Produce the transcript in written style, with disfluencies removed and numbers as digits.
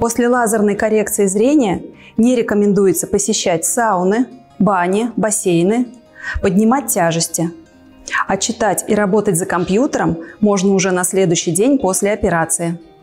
После лазерной коррекции зрения не рекомендуется посещать сауны, бани, бассейны, поднимать тяжести. А читать и работать за компьютером можно уже на следующий день после операции.